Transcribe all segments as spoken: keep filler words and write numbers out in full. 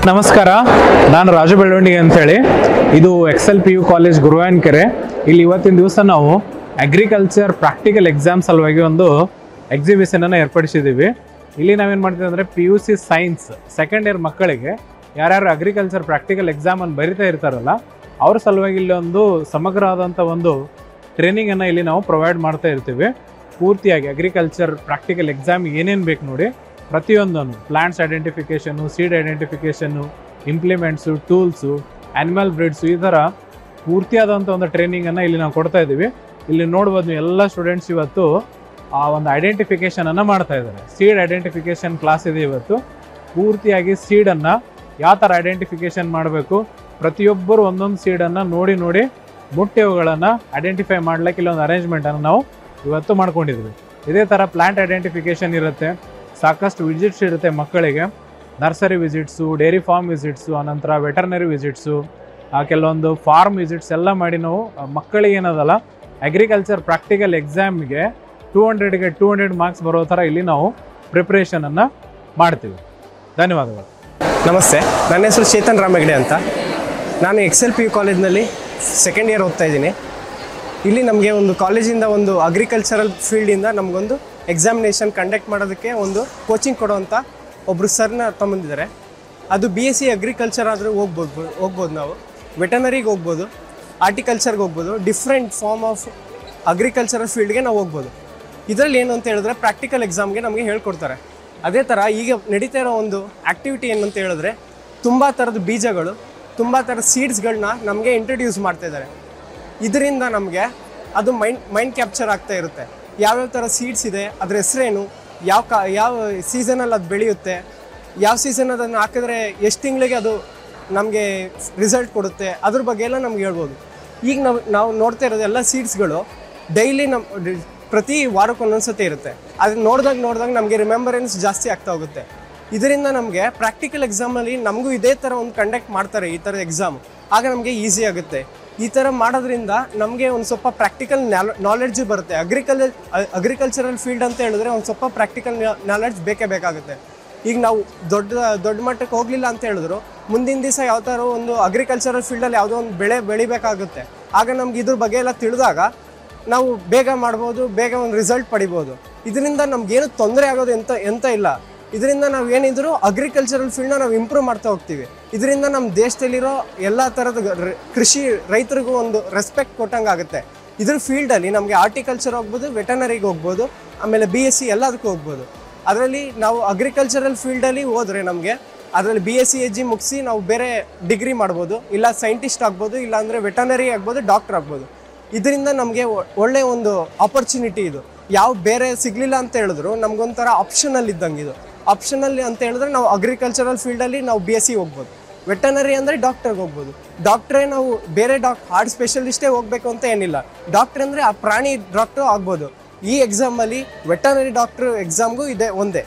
ನಮಸ್ಕಾರ, ನಾನು ರಾಜು ಬೆಳ್ಳವಣಿಗೆ ಅಂತೇಳಿ. ಇದು Excel P U college Guruvayanakere. ಇಲ್ಲಿ ಇವತ್ತಿನ ದಿವಸ ನಾವು ಅಗ್ರಿಕಲ್ಚರ್ ಪ್ರಾಕ್ಟಿಕಲ್ ಎಕ್ಸಾಮ್ ಸಲುವಾಗಿ ಒಂದು ಎಕ್ಸಿಬಿಷನನ್ನು ಏರ್ಪಡಿಸಿದ್ದೀವಿ. ಇಲ್ಲಿ ನಾವೇನು ಮಾಡ್ತೀವಿ ಅಂದರೆ P U C science second year ಮಕ್ಕಳಿಗೆ ಯಾರ್ಯಾರು ಅಗ್ರಿಕಲ್ಚರ್ ಪ್ರಾಕ್ಟಿಕಲ್ ಎಕ್ಸಾಮನ್ನು ಬರಿತಾ ಇರ್ತಾರಲ್ಲ ಅವ್ರ ಸಲುವಾಗಿ ಇಲ್ಲಿ ಒಂದು ಸಮಗ್ರವಾದಂಥ ಒಂದು ಟ್ರೈನಿಂಗನ್ನು ಇಲ್ಲಿ ನಾವು ಪ್ರೊವೈಡ್ ಮಾಡ್ತಾ ಇರ್ತೀವಿ. ಪೂರ್ತಿಯಾಗಿ ಅಗ್ರಿಕಲ್ಚರ್ ಪ್ರಾಕ್ಟಿಕಲ್ ಎಕ್ಸಾಮ್ ಏನೇನು ಬೇಕು ನೋಡಿ, ಪ್ರತಿಯೊಂದನ್ನು plants identification, seed identification, implements, tools, animal breeds, ಈ ಥರ ಪೂರ್ತಿಯಾದಂಥ ಒಂದು ಟ್ರೈನಿಂಗನ್ನು ಇಲ್ಲಿ ನಾವು ಕೊಡ್ತಾ ಇದ್ದೀವಿ. ಇಲ್ಲಿ ನೋಡ್ಬೋದು ನೀವು ಎಲ್ಲ ಸ್ಟೂಡೆಂಟ್ಸ್ ಇವತ್ತು ಆ ಒಂದು ಐಡೆಂಟಿಫಿಕೇಷನನ್ನು ಮಾಡ್ತಾ ಇದ್ದಾರೆ. ಸೀಡ್ ಐಡೆಂಟಿಫಿಕೇಷನ್ ಕ್ಲಾಸ್ ಇದೆ ಇವತ್ತು. ಪೂರ್ತಿಯಾಗಿ ಸೀಡನ್ನು ಯಾವ ಥರ ಐಡೆಂಟಿಫಿಕೇಷನ್ ಮಾಡಬೇಕು, ಪ್ರತಿಯೊಬ್ಬರು ಒಂದೊಂದು ಸೀಡನ್ನು ನೋಡಿ ನೋಡಿ ಮುಟ್ಟಿ ಅವುಗಳನ್ನು ಐಡೆಂಟಿಫೈ ಮಾಡ್ಲಿಕ್ಕೆ ಇಲ್ಲೊಂದು ಅರೇಂಜ್ಮೆಂಟನ್ನು ನಾವು ಇವತ್ತು ಮಾಡ್ಕೊಂಡಿದ್ವಿ. ಇದೇ ಥರ ಪ್ಲಾಂಟ್ ಐಡೆಂಟಿಫಿಕೇಷನ್ ಇರುತ್ತೆ, ಸಾಕಷ್ಟು ವಿಸಿಟ್ಸ್ ಇರುತ್ತೆ ಮಕ್ಕಳಿಗೆ. Nursery visits, dairy farm visits, ಆನಂತರ ವೆಟರ್ನರಿ ವಿಸಿಟ್ಸು, ಕೆಲವೊಂದು ಫಾರ್ಮ್ ವಿಸಿಟ್ಸ್ ಎಲ್ಲ ಮಾಡಿ ನಾವು ಮಕ್ಕಳಿಗೆ ಏನದಲ್ಲ ಅಗ್ರಿಕಲ್ಚರ್ ಪ್ರಾಕ್ಟಿಕಲ್ ಎಕ್ಸಾಮ್ಗೆ ಟೂ ಹಂಡ್ರೆಡ್ಗೆ ಟೂ ಹಂಡ್ರೆಡ್ ಮಾರ್ಕ್ಸ್ ಬರೋ ಥರ ಇಲ್ಲಿ ನಾವು ಪ್ರಿಪ್ರೇಷನನ್ನು ಮಾಡ್ತೀವಿ. ಧನ್ಯವಾದಗಳು. ನಮಸ್ತೆ, ನನ್ನ ಹೆಸರು ಚೇತನ್ ರಾಮ್ ಹೆಗ್ಡೆ ಅಂತ. ನಾನು ಎಕ್ಸೆಲ್ ಪಿ ಯು ಕಾಲೇಜ್ನಲ್ಲಿ ಸೆಕೆಂಡ್ ಇಯರ್ ಓದ್ತಾ ಇದ್ದೀನಿ. ಇಲ್ಲಿ ನಮಗೆ ಒಂದು ಕಾಲೇಜಿಂದ ಒಂದು ಅಗ್ರಿಕಲ್ಚರಲ್ ಫೀಲ್ಡಿಂದ ನಮಗೊಂದು ಎಕ್ಸಾಮಿನೇಷನ್ ಕಂಡಕ್ಟ್ ಮಾಡೋದಕ್ಕೆ ಒಂದು ಕೋಚಿಂಗ್ ಕೊಡೋವಂಥ ಒಬ್ಬರು ಸರ್ನ ತಗೊಂಬಂದಿದ್ದಾರೆ. ಅದು ಬಿ ಎಸ್ ಸಿ ಅಗ್ರಿಕಲ್ಚರ್ ಆದರೂ ಹೋಗ್ಬೋದು ಹೋಗ್ಬೋದು ನಾವು ವೆಟನರಿಗೆ ಹೋಗ್ಬೋದು, ಆರ್ಟಿಕಲ್ಚರ್ಗೆ ಹೋಗ್ಬೋದು, ಡಿಫ್ರೆಂಟ್ ಫಾರ್ಮ್ ಆಫ್ ಅಗ್ರಿಕಲ್ಚರಲ್ ಫೀಲ್ಡ್ಗೆ ನಾವು ಹೋಗ್ಬೋದು. ಇದರಲ್ಲಿ ಏನು ಅಂತ ಹೇಳಿದ್ರೆ ಪ್ರಾಕ್ಟಿಕಲ್ ಎಕ್ಸಾಮ್ಗೆ ನಮಗೆ ಹೇಳ್ಕೊಡ್ತಾರೆ. ಅದೇ ಥರ ಈಗ ನಡೀತಾ ಇರೋ ಒಂದು ಆ್ಯಕ್ಟಿವಿಟಿ ಏನು ಅಂತ ಹೇಳಿದ್ರೆ ತುಂಬ ಥರದ ಬೀಜಗಳು, ತುಂಬ ಥರದ ಸೀಡ್ಸ್ಗಳನ್ನ ನಮಗೆ ಇಂಟ್ರೊಡ್ಯೂಸ್ ಮಾಡ್ತಾಯಿದ್ದಾರೆ. ಇದರಿಂದ ನಮಗೆ ಅದು ಮೈಂಡ್ ಮೈಂಡ್ ಕ್ಯಾಪ್ಚರ್ ಆಗ್ತಾ ಇರುತ್ತೆ. ಯಾವ್ಯಾವ ಥರ ಸೀಡ್ಸ್ ಇದೆ, ಅದ್ರ ಹೆಸರೇನು, ಯಾವ ಕಾ ಯಾವ ಸೀಸನಲ್ಲಿ ಅದು ಬೆಳೆಯುತ್ತೆ, ಯಾವ ಸೀಸನ್ ಅದನ್ನು ಹಾಕಿದ್ರೆ ಎಷ್ಟು ತಿಂಗಳಿಗೆ ಅದು ನಮಗೆ ರಿಸಲ್ಟ್ ಕೊಡುತ್ತೆ, ಅದ್ರ ಬಗ್ಗೆ ಎಲ್ಲ ನಮ್ಗೆ ಹೇಳ್ಬೋದು. ಈಗ ನಾವು ನಾವು ನೋಡ್ತಾ ಇರೋದು ಎಲ್ಲ ಸೀಡ್ಸ್ಗಳು ಡೈಲಿ ನಮ್ಮ ಪ್ರತಿ ವಾರಕ್ಕೆ ಒಂದೊಂದ್ಸತಿ ಇರುತ್ತೆ. ಅದನ್ನ ನೋಡಿದಾಗ ನೋಡಿದಾಗ ನಮಗೆ ರಿಮೆಂಬರೆನ್ಸ್ ಜಾಸ್ತಿ ಆಗ್ತಾ ಹೋಗುತ್ತೆ. ಇದರಿಂದ ನಮಗೆ ಪ್ರಾಕ್ಟಿಕಲ್ ಎಕ್ಸಾಮಲ್ಲಿ ನಮಗೂ ಇದೇ ಥರ ಒಂದು ಕಂಡಕ್ಟ್ ಮಾಡ್ತಾರೆ ಈ ಥರ ಎಕ್ಸಾಮ್, ಆಗ ನಮಗೆ ಈಸಿ ಆಗುತ್ತೆ. ಈ ಥರ ಮಾಡೋದ್ರಿಂದ ನಮಗೆ ಒಂದು ಸ್ವಲ್ಪ ಪ್ರಾಕ್ಟಿಕಲ್ ನಾಲೆಡ್ಜು ಬರುತ್ತೆ. ಅಗ್ರಿಕಲ್ ಅಗ್ರಿಕಲ್ಚರಲ್ ಫೀಲ್ಡ್ ಅಂತ ಹೇಳಿದ್ರೆ ಒಂದು ಸ್ವಲ್ಪ ಪ್ರಾಕ್ಟಿಕಲ್ ನಾಲೆಡ್ಜ್ ಬೇಕೇ ಬೇಕಾಗುತ್ತೆ. ಈಗ ನಾವು ದೊಡ್ಡ ದೊಡ್ಡ ಮಟ್ಟಕ್ಕೆ ಹೋಗಲಿಲ್ಲ ಅಂತ ಹೇಳಿದ್ರು ಮುಂದಿನ ದಿವಸ ಯಾವ ಥರ ಒಂದು ಅಗ್ರಿಕಲ್ಚರಲ್ ಫೀಲ್ಡಲ್ಲಿ ಯಾವುದೋ ಒಂದು ಬೆಳೆ ಬೆಳಿಬೇಕಾಗುತ್ತೆ. ಆಗ ನಮ್ಗೆ ಇದ್ರ ಬಗ್ಗೆ ಎಲ್ಲ ತಿಳಿದಾಗ ನಾವು ಬೇಗ ಮಾಡ್ಬೋದು, ಬೇಗ ಒಂದು ರಿಸಲ್ಟ್ ಪಡಿಬೋದು. ಇದರಿಂದ ನಮ್ಗೇನು ತೊಂದರೆ ಆಗೋದು ಎಂತ ಎಂತ ಇಲ್ಲ. ಇದರಿಂದ ನಾವು ಏನಿದ್ರು ಅಗ್ರಿಕಲ್ಚರಲ್ ಫೀಲ್ಡ್ನ ನಾವು ಇಂಪ್ರೂವ್ ಮಾಡ್ತಾ ಹೋಗ್ತೀವಿ. ಇದರಿಂದ ನಮ್ಮ ದೇಶದಲ್ಲಿರೋ ಎಲ್ಲ ಥರದ ಕೃಷಿ ರೈತರಿಗೂ ಒಂದು ರೆಸ್ಪೆಕ್ಟ್ ಕೊಟ್ಟಂಗೆ ಆಗುತ್ತೆ. ಇದ್ರ ಫೀಲ್ಡಲ್ಲಿ ನಮಗೆ ಆರ್ಟಿಕಲ್ಚರ್ ಹೋಗ್ಬೋದು, ವೆಟನರಿಗೆ ಹೋಗ್ಬೋದು, ಆಮೇಲೆ ಬಿ ಎಸ್ ಸಿ ಎಲ್ಲದಕ್ಕೂ ಹೋಗ್ಬೋದು. ಅದರಲ್ಲಿ ನಾವು ಅಗ್ರಿಕಲ್ಚರಲ್ ಫೀಲ್ಡಲ್ಲಿ ಹೋದರೆ ನಮಗೆ ಅದರಲ್ಲಿ B S C ag ಮುಗಿಸಿ ನಾವು ಬೇರೆ ಡಿಗ್ರಿ ಮಾಡ್ಬೋದು, ಇಲ್ಲ ಸೈಂಟಿಸ್ಟ್ ಆಗ್ಬೋದು, ಇಲ್ಲ ಅಂದರೆ ವೆಟನರಿ ಆಗ್ಬೋದು, ಡಾಕ್ಟರ್ ಆಗ್ಬೋದು. ಇದರಿಂದ ನಮಗೆ ಒಳ್ಳೆಯ ಒಂದು ಆಪರ್ಚುನಿಟಿ ಇದು. ಯಾವ ಬೇರೆ ಸಿಗಲಿಲ್ಲ ಅಂತ ಹೇಳಿದ್ರು ನಮಗೊಂಥರ ಆಪ್ಷನಲ್ ಇದ್ದಂಗೆ ಇದು. ಆಪ್ಷನಲ್ಲಿ ಅಂತ ಹೇಳಿದ್ರೆ ನಾವು ಅಗ್ರಿಕಲ್ಚರಲ್ ಫೀಲ್ಡಲ್ಲಿ ನಾವು ಬಿ ಎಸ್ ಸಿ ಹೋಗ್ಬೋದು, ವೆಟನರಿ ಅಂದರೆ ಡಾಕ್ಟರ್ಗೆ ಹೋಗ್ಬೋದು. ಡಾಕ್ಟ್ರೇ ನಾವು ಬೇರೆ ಡಾಕ್ ಹಾರ್ಟ್ ಸ್ಪೆಷಲಿಸ್ಟೇ ಹೋಗಬೇಕು ಅಂತ ಏನಿಲ್ಲ. ಡಾಕ್ಟ್ರ್ ಅಂದರೆ ಆ ಪ್ರಾಣಿ ಡಾಕ್ಟ್ರು ಆಗ್ಬೋದು. ಈ ಎಕ್ಸಾಮಲ್ಲಿ ವೆಟನರಿ ಡಾಕ್ಟ್ರು ಎಕ್ಸಾಮ್ಗೂ ಇದೆ ಒಂದೇ,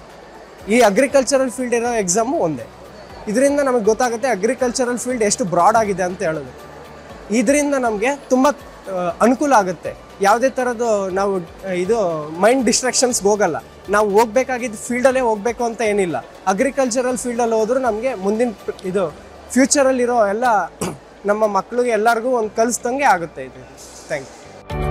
ಈ ಅಗ್ರಿಕಲ್ಚರಲ್ ಫೀಲ್ಡ್ ಇರೋ ಎಕ್ಸಾಮು ಒಂದೇ. ಇದರಿಂದ ನಮಗೆ ಗೊತ್ತಾಗುತ್ತೆ ಅಗ್ರಿಕಲ್ಚರಲ್ ಫೀಲ್ಡ್ ಎಷ್ಟು ಬ್ರಾಡ್ ಆಗಿದೆ ಅಂತ ಹೇಳೋದು. ಇದರಿಂದ ನಮಗೆ ತುಂಬ ಅನುಕೂಲ ಆಗುತ್ತೆ. ಯಾವುದೇ ಥರದ್ದು ನಾವು ಇದು ಮೈಂಡ್ ಡಿಸ್ಟ್ರಾಕ್ಷನ್ಸ್ಗೆ ಹೋಗಲ್ಲ. ನಾವು ಹೋಗ್ಬೇಕಾಗಿದ್ದು ಫೀಲ್ಡಲ್ಲೇ ಹೋಗಬೇಕು ಅಂತ ಏನಿಲ್ಲ. ಅಗ್ರಿಕಲ್ಚರಲ್ ಫೀಲ್ಡಲ್ಲಿ ಹೋದ್ರೂ ನಮಗೆ ಮುಂದಿನ ಇದು ಫ್ಯೂಚರಲ್ಲಿರೋ ಎಲ್ಲ ನಮ್ಮ ಮಕ್ಕಳಿಗೆ ಎಲ್ಲರಿಗೂ ಒಂದು ಕಲಿಸ್ದಂಗೆ ಆಗುತ್ತೆ ಇದು. Thank you.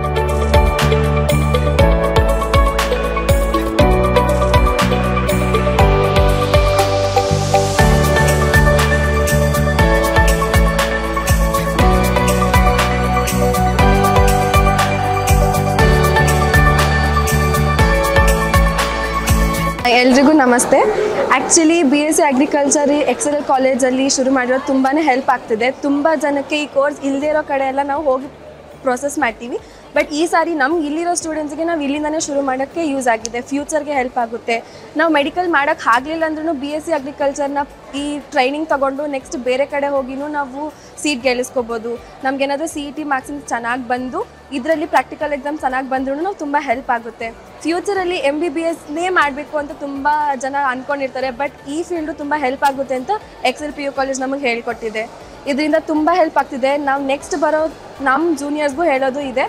ಎಲ್ರಿಗೂ ನಮಸ್ತೆ. Actually B S C agriculture Excel ಕಾಲೇಜಲ್ಲಿ ಶುರು ಮಾಡಿರೋದು ತುಂಬಾ ಹೆಲ್ಪ್ ಆಗ್ತಿದೆ. ತುಂಬ ಜನಕ್ಕೆ ಈ ಕೋರ್ಸ್ ಇಲ್ಲದೇ ಇರೋ ಕಡೆ ಎಲ್ಲ ನಾವು ಹೋಗಿ ಪ್ರೊಸೆಸ್ ಮಾಡ್ತೀವಿ. ಬಟ್ ಈ ಸಾರಿ ನಮ್ಗೆ ಇಲ್ಲಿರೋ ಸ್ಟೂಡೆಂಟ್ಸ್ಗೆ ನಾವು ಇಲ್ಲಿಂದನೇ ಶುರು ಮಾಡೋಕ್ಕೆ ಯೂಸ್ ಆಗಿದೆ. ಫ್ಯೂಚರ್ಗೆ ಹೆಲ್ಪ್ ಆಗುತ್ತೆ. ನಾವು ಮೆಡಿಕಲ್ ಮಾಡೋಕ್ಕೆ ಆಗಲಿಲ್ಲ ಅಂದ್ರೂ ಬಿ ಎಸ್ ಸಿ ಅಗ್ರಿಕಲ್ಚರ್ನ ಈ ಟ್ರೈನಿಂಗ್ ತೊಗೊಂಡು ನೆಕ್ಸ್ಟ್ ಬೇರೆ ಕಡೆ ಹೋಗಿನೂ ನಾವು ಸೀಟ್ ಗೆಲ್ಲಿಸ್ಕೋಬೋದು. ನಮಗೇನಾದರೂ ಸಿ ಇ ಟಿ ಮಾರ್ಕ್ಸಿಂಗ್ ಚೆನ್ನಾಗಿ ಬಂದು ಇದರಲ್ಲಿ ಪ್ರಾಕ್ಟಿಕಲ್ ಎಕ್ಸಾಮ್ ಚೆನ್ನಾಗಿ ಬಂದ್ರೂ ನಾವು ತುಂಬ ಹೆಲ್ಪ್ ಆಗುತ್ತೆ. ಫ್ಯೂಚರಲ್ಲಿ ಎಮ್ ಬಿ ಬಿ ಎಸ್ನೇ ಮಾಡಬೇಕು ಅಂತ ತುಂಬ ಜನ ಅಂದ್ಕೊಂಡಿರ್ತಾರೆ. ಬಟ್ ಈ ಫೀಲ್ಡು ತುಂಬ ಹೆಲ್ಪ್ ಆಗುತ್ತೆ ಅಂತ ಎಕ್ಸೆಲ್ ಪಿ ಯು ಕಾಲೇಜ್ ನಮಗೆ ಹೇಳ್ಕೊಟ್ಟಿದೆ. ಇದರಿಂದ ತುಂಬ ಹೆಲ್ಪ್ ಆಗ್ತಿದೆ. ನಾವು ನೆಕ್ಸ್ಟ್ ಬರೋ ನಮ್ಮ ಜೂನಿಯರ್ಸ್ಗೂ ಹೇಳೋದು ಇದೆ,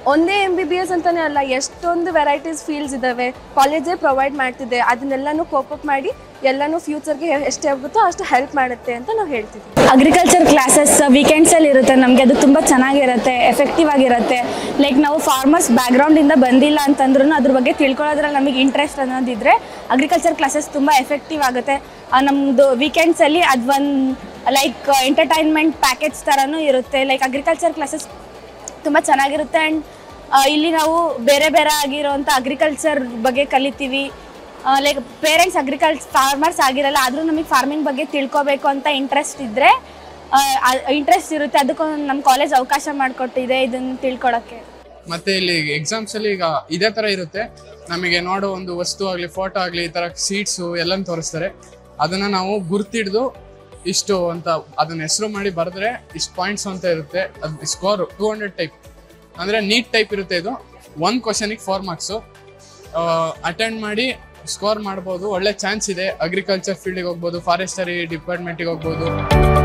ಒಂದೇ ಎಮ್ ಬಿ ಬಿ ಎಸ್ ಅಂತಲೇ ಅಲ್ಲ, ಎಷ್ಟೊಂದು ವೆರೈಟೀಸ್ ಫೀಲ್ಡ್ಸ್ ಇದ್ದಾವೆ, ಕಾಲೇಜೇ ಪ್ರೊವೈಡ್ ಮಾಡ್ತಿದೆ. ಅದನ್ನೆಲ್ಲನೂ ಕೋಪಪ್ ಮಾಡಿ ಎಲ್ಲನೂ ಫ್ಯೂಚರ್ಗೆ ಎಷ್ಟು ಆಗುತ್ತೋ ಅಷ್ಟು ಹೆಲ್ಪ್ ಮಾಡುತ್ತೆ ಅಂತ ನಾವು ಹೇಳ್ತೀವಿ. ಅಗ್ರಿಕಲ್ಚರ್ ಕ್ಲಾಸಸ್ ವೀಕೆಂಡ್ಸಲ್ಲಿ ಇರುತ್ತೆ ನಮಗೆ, ಅದು ತುಂಬ ಚೆನ್ನಾಗಿರುತ್ತೆ, ಎಫೆಕ್ಟಿವ್ ಆಗಿರುತ್ತೆ. ಲೈಕ್ ನಾವು ಫಾರ್ಮರ್ಸ್ ಬ್ಯಾಕ್ಗ್ರೌಂಡಿಂದ ಬಂದಿಲ್ಲ ಅಂತಂದ್ರೂ ಅದ್ರ ಬಗ್ಗೆ ತಿಳ್ಕೊಳ್ಳೋದ್ರಲ್ಲಿ ನಮಗೆ ಇಂಟ್ರೆಸ್ಟ್ ಅನ್ನೋದಿದ್ರೆ ಅಗ್ರಿಕಲ್ಚರ್ ಕ್ಲಾಸಸ್ ತುಂಬ ಎಫೆಕ್ಟಿವ್ ಆಗುತ್ತೆ. ನಮ್ಮದು ವೀಕೆಂಡ್ಸಲ್ಲಿ ಅದು ಒಂದು ಲೈಕ್ ಎಂಟರ್ಟೈನ್ಮೆಂಟ್ ಪ್ಯಾಕೇಜ್ ಥರನೂ ಇರುತ್ತೆ. ಲೈಕ್ ಅಗ್ರಿಕಲ್ಚರ್ ಕ್ಲಾಸಸ್ ತುಂಬ ಚೆನ್ನಾಗಿರುತ್ತೆ. ಆ್ಯಂಡ್ ಇಲ್ಲಿ ನಾವು ಬೇರೆ ಬೇರೆ ಆಗಿರೋವಂಥ ಅಗ್ರಿಕಲ್ಚರ್ ಬಗ್ಗೆ ಕಲಿತೀವಿ. ಲೈಕ್ ಪೇರೆಂಟ್ಸ್ ಅಗ್ರಿಕಲ್ಚರ್ ಫಾರ್ಮರ್ಸ್ ಆಗಿರಲ್ಲ, ಆದರೂ ನಮಗೆ ಫಾರ್ಮಿಂಗ್ ಬಗ್ಗೆ ತಿಳ್ಕೊಬೇಕು ಅಂತ ಇಂಟ್ರೆಸ್ಟ್ ಇದ್ದರೆ ಇಂಟ್ರೆಸ್ಟ್ ಇರುತ್ತೆ. ಅದಕ್ಕೊಂದು ನಮ್ಮ ಕಾಲೇಜ್ ಅವಕಾಶ ಮಾಡಿಕೊಟ್ಟಿದೆ ಇದನ್ನು ತಿಳ್ಕೊಳಕ್ಕೆ. ಮತ್ತೆ ಇಲ್ಲಿ ಎಕ್ಸಾಮ್ಸ್ ಅಲ್ಲಿ ಈಗ ಇದೇ ತರ ಇರುತ್ತೆ, ನಮಗೆ ನೋಡೋ ಒಂದು ವಸ್ತು ಆಗಲಿ ಫೋಟೋ ಆಗಲಿ ಈ ತರ ಸೀಟ್ಸು ಎಲ್ಲನೂ ತೋರಿಸ್ತಾರೆ. ಅದನ್ನ ನಾವು ಗುರ್ತಿಡ್ದು ಇಷ್ಟು ಅಂತ ಅದನ್ನ ಹೆಸರು ಮಾಡಿ ಬರೆದ್ರೆ ಇಷ್ಟು ಪಾಯಿಂಟ್ಸ್ ಅಂತ ಇರುತ್ತೆ. ಅದು ಸ್ಕೋರ್ ಟೂ ಹಂಡ್ರೆಡ್ ಟೈಪ್ ಅಂದ್ರೆ ನೀಟ್ ಟೈಪ್ ಇರುತ್ತೆ. ಇದು ಒಂದು ಕ್ವಶನಿಗೆ ಫೋರ್ ಮಾರ್ಕ್ಸು. ಅಟೆಂಡ್ ಮಾಡಿ ಸ್ಕೋರ್ ಮಾಡ್ಬೋದು. ಒಳ್ಳೆ ಚಾನ್ಸ್ ಇದೆ. ಅಗ್ರಿಕಲ್ಚರ್ ಫೀಲ್ಡಿಗೆ ಹೋಗ್ಬೋದು, ಫಾರೆಸ್ಟರಿ ಡಿಪಾರ್ಟ್ಮೆಂಟಿಗೆ ಹೋಗ್ಬೋದು.